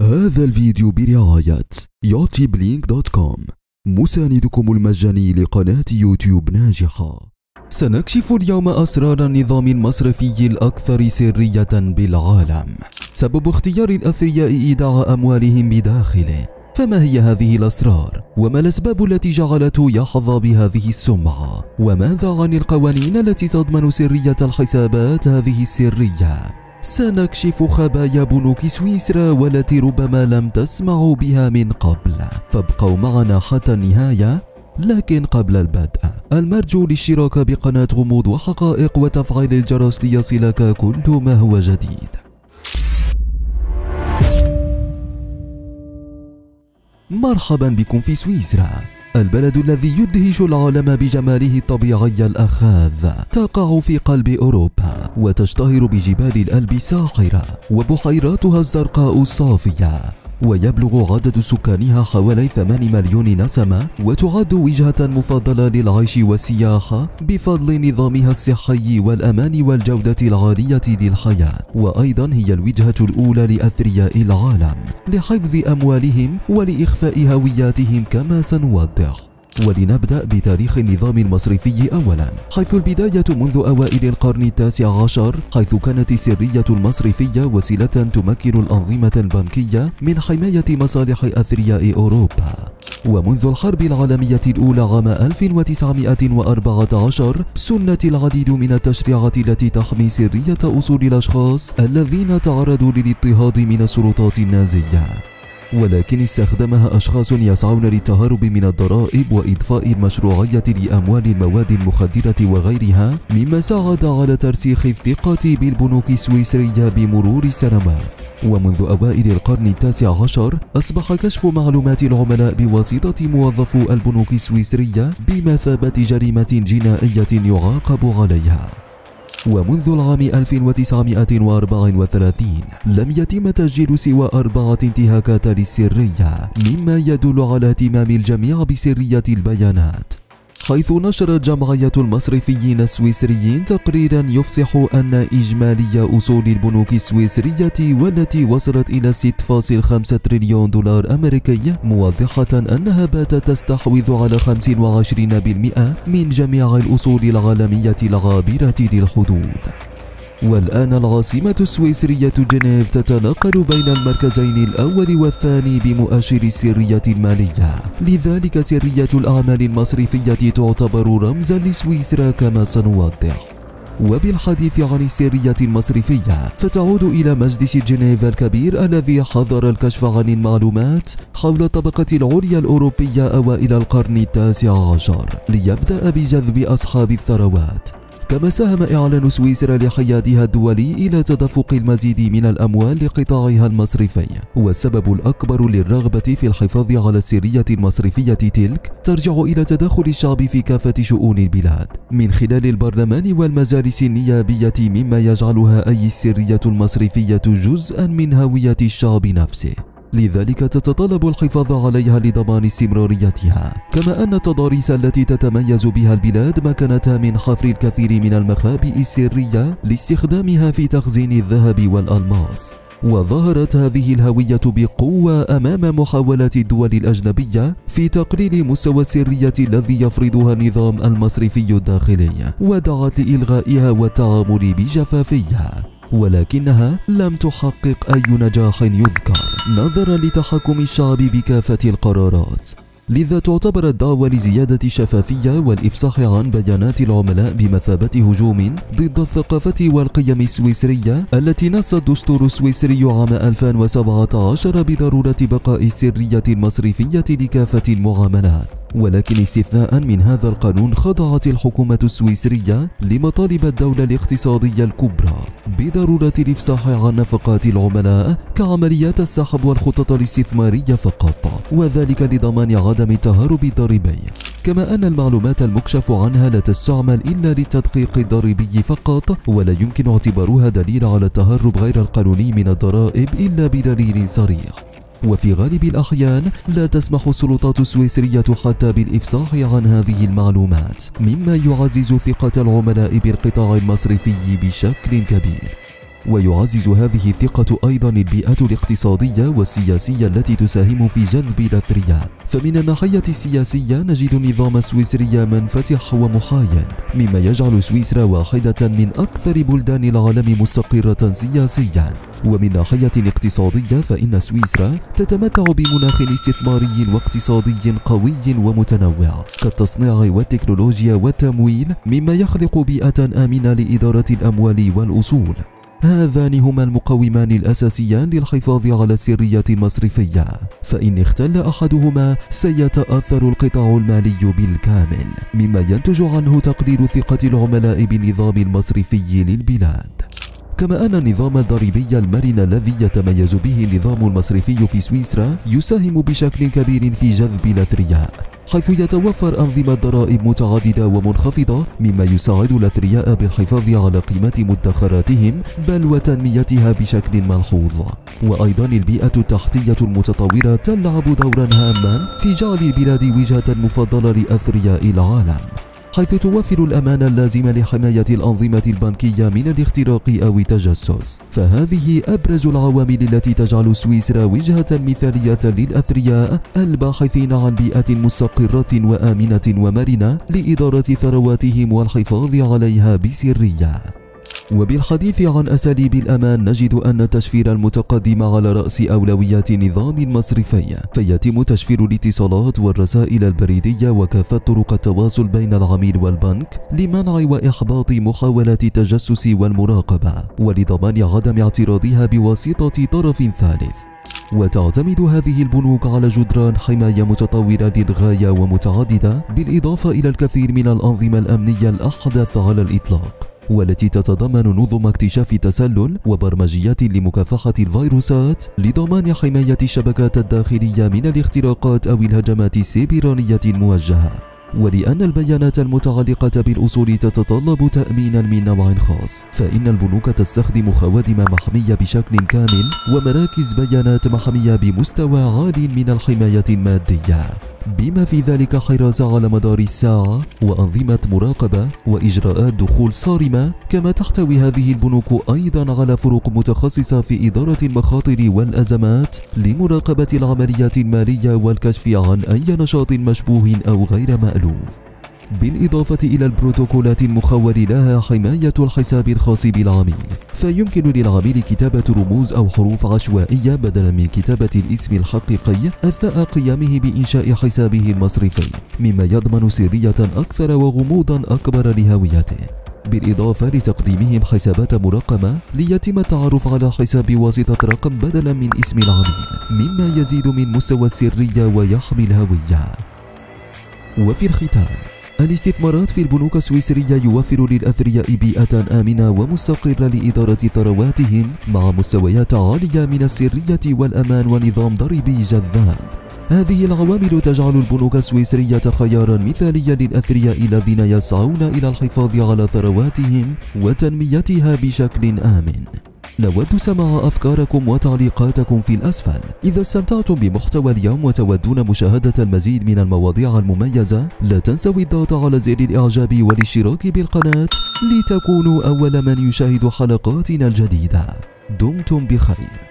هذا الفيديو برعاية yachtyblink.com، مساندكم المجاني لقناة يوتيوب ناجحة. سنكشف اليوم أسرار النظام المصرفي الأكثر سرية بالعالم، سبب اختيار الأثرياء إيداع أموالهم بداخله. فما هي هذه الأسرار؟ وما الأسباب التي جعلته يحظى بهذه السمعة؟ وماذا عن القوانين التي تضمن سرية الحسابات هذه السرية؟ سنكشف خبايا بنوك سويسرا والتي ربما لم تسمعوا بها من قبل، فابقوا معنا حتى النهاية. لكن قبل البدء المرجو الاشتراك بقناة غموض وحقائق وتفعيل الجرس ليصلك كل ما هو جديد. مرحبا بكم في سويسرا، البلد الذي يدهش العالم بجماله الطبيعي الأخاذ. تقع في قلب أوروبا وتشتهر بجبال الألب الساحرة وبحيراتها الزرقاء الصافية، ويبلغ عدد سكانها حوالي 8 مليون نسمة، وتعد وجهة مفضلة للعيش والسياحة بفضل نظامها الصحي والأمان والجودة العالية للحياة، وأيضا هي الوجهة الأولى لأثرياء العالم لحفظ أموالهم ولإخفاء هوياتهم كما سنوضح. ولنبدأ بتاريخ النظام المصرفي أولا، حيث البداية منذ أوائل القرن التاسع عشر، حيث كانت السرية المصرفية وسيلة تمكن الأنظمة البنكية من حماية مصالح أثرياء أوروبا. ومنذ الحرب العالمية الأولى عام 1914 سنت العديد من التشريعات التي تحمي سرية أصول الأشخاص الذين تعرضوا للاضطهاد من السلطات النازية، ولكن استخدمها أشخاص يسعون للتهرب من الضرائب وإضفاء المشروعية لأموال المواد المخدرة وغيرها، مما ساعد على ترسيخ الثقة بالبنوك السويسرية بمرور السنوات. ومنذ أوائل القرن التاسع عشر أصبح كشف معلومات العملاء بواسطة موظفو البنوك السويسرية بمثابة جريمة جنائية يعاقب عليها. ومنذ العام 1934 لم يتم تسجيل سوى 4 انتهاكات للسرية، مما يدل على اهتمام الجميع بسرية البيانات، حيث نشرت جمعية المصرفيين السويسريين تقريرا يفصح أن إجمالي أصول البنوك السويسرية والتي وصلت إلى 6.5 تريليون دولار أمريكي، موضحة أنها باتت تستحوذ على 25% من جميع الأصول العالمية العابرة للحدود. والآن العاصمة السويسرية جنيف تتنقل بين المركزين الأول والثاني بمؤشر السرية المالية، لذلك سرية الأعمال المصرفية تعتبر رمزا لسويسرا كما سنوضح. وبالحديث عن السرية المصرفية فتعود إلى مجلس جنيف الكبير الذي حظر الكشف عن المعلومات حول الطبقة العليا الأوروبية أوائل القرن التاسع عشر ليبدأ بجذب أصحاب الثروات. كما ساهم إعلان سويسرا لحيادها الدولي إلى تدفق المزيد من الأموال لقطاعها المصرفي، والسبب الأكبر للرغبة في الحفاظ على السرية المصرفية تلك ترجع إلى تدخل الشعب في كافة شؤون البلاد من خلال البرلمان والمجالس النيابية، مما يجعلها أي السرية المصرفية جزءا من هوية الشعب نفسه، لذلك تتطلب الحفاظ عليها لضمان استمراريتها. كما أن التضاريس التي تتميز بها البلاد مكنتها من حفر الكثير من المخابئ السرية لاستخدامها في تخزين الذهب والألماس. وظهرت هذه الهوية بقوة أمام محاولات الدول الأجنبية في تقليل مستوى السرية الذي يفرضها النظام المصرفي الداخلي، ودعت لإلغائها والتعامل بجفافية، ولكنها لم تحقق أي نجاح يذكر نظرا لتحكم الشعب بكافة القرارات. لذا تعتبر الدعوة لزيادة الشفافية والإفصاح عن بيانات العملاء بمثابة هجوم ضد الثقافة والقيم السويسرية التي نص الدستور السويسري عام 2017 بضرورة بقاء السرية المصرفية لكافة المعاملات. ولكن استثناء من هذا القانون خضعت الحكومة السويسرية لمطالب الدولة الاقتصادية الكبرى بضرورة الإفصاح عن نفقات العملاء كعمليات السحب والخطط الاستثمارية فقط، وذلك لضمان عدم التهرب الضريبي. كما أن المعلومات المكشف عنها لا تستعمل إلا للتدقيق الضريبي فقط، ولا يمكن اعتبارها دليل على التهرب غير القانوني من الضرائب إلا بدليل صريح. وفي غالب الأحيان لا تسمح السلطات السويسرية حتى بالإفصاح عن هذه المعلومات، مما يعزز ثقة العملاء بالقطاع المصرفي بشكل كبير. ويعزز هذه الثقة أيضا البيئة الاقتصادية والسياسية التي تساهم في جذب الأثرياء. فمن الناحية السياسية نجد النظام السويسري منفتح ومحايد، مما يجعل سويسرا واحدة من أكثر بلدان العالم مستقرة سياسيا. ومن ناحية اقتصادية فإن سويسرا تتمتع بمناخ استثماري واقتصادي قوي ومتنوع كالتصنيع والتكنولوجيا والتمويل، مما يخلق بيئة آمنة لإدارة الأموال والأصول. هذان هما المقومان الأساسيان للحفاظ على السرية المصرفية، فإن اختل أحدهما سيتأثر القطاع المالي بالكامل، مما ينتج عنه تقليل ثقة العملاء بالنظام المصرفي للبلاد. كما أن النظام الضريبي المرن الذي يتميز به النظام المصرفي في سويسرا يساهم بشكل كبير في جذب الأثرياء، حيث يتوفر أنظمة ضرائب متعددة ومنخفضة، مما يساعد الأثرياء بالحفاظ على قيمة مدخراتهم بل وتنميتها بشكل ملحوظ. وأيضا البيئة التحتية المتطورة تلعب دورا هاما في جعل البلاد وجهة مفضلة لأثرياء العالم، حيث توفر الأمان اللازم لحماية الأنظمة البنكية من الاختراق أو التجسس. فهذه أبرز العوامل التي تجعل سويسرا وجهة مثالية للأثرياء الباحثين عن بيئة مستقرة وآمنة ومرنة لإدارة ثرواتهم والحفاظ عليها بسرية. وبالحديث عن أساليب الأمان نجد أن التشفير المتقدم على رأس أولويات نظام المصرفي، فيتم تشفير الاتصالات والرسائل البريدية وكافة طرق التواصل بين العميل والبنك لمنع وإحباط محاولات التجسس والمراقبة ولضمان عدم اعتراضها بواسطة طرف ثالث. وتعتمد هذه البنوك على جدران حماية متطورة للغاية ومتعددة، بالإضافة إلى الكثير من الأنظمة الأمنية الأحدث على الإطلاق، والتي تتضمن نظم اكتشاف التسلل وبرمجيات لمكافحة الفيروسات لضمان حماية الشبكات الداخلية من الاختراقات أو الهجمات السيبرانية الموجهة. ولأن البيانات المتعلقة بالأصول تتطلب تأمينا من نوع خاص، فإن البنوك تستخدم خوادم محمية بشكل كامل ومراكز بيانات محمية بمستوى عال من الحماية المادية، بما في ذلك حراسة على مدار الساعة وأنظمة مراقبة وإجراءات دخول صارمة. كما تحتوي هذه البنوك أيضا على فرق متخصصة في إدارة المخاطر والأزمات لمراقبة العمليات المالية والكشف عن أي نشاط مشبوه أو غير مألوف، بالإضافة إلى البروتوكولات المخول لها حماية الحساب الخاص بالعميل، فيمكن للعميل كتابة رموز أو حروف عشوائية بدلا من كتابة الاسم الحقيقي أثناء قيامه بإنشاء حسابه المصرفي، مما يضمن سرية أكثر وغموضا أكبر لهويته، بالإضافة لتقديمهم حسابات مرقمة ليتم التعرف على الحساب بواسطة رقم بدلا من اسم العميل، مما يزيد من مستوى السرية ويحمي الهوية. وفي الختام، الاستثمارات في البنوك السويسرية يوفر للأثرياء بيئة آمنة ومستقرة لإدارة ثرواتهم مع مستويات عالية من السرية والأمان ونظام ضريبي جذاب. هذه العوامل تجعل البنوك السويسرية خيارا مثاليا للأثرياء الذين يسعون إلى الحفاظ على ثرواتهم وتنميتها بشكل آمن. نود سماع أفكاركم وتعليقاتكم في الأسفل. إذا استمتعتم بمحتوى اليوم وتودون مشاهدة المزيد من المواضيع المميزة، لا تنسوا الضغط على زر الإعجاب والاشتراك بالقناة لتكونوا أول من يشاهد حلقاتنا الجديدة. دمتم بخير.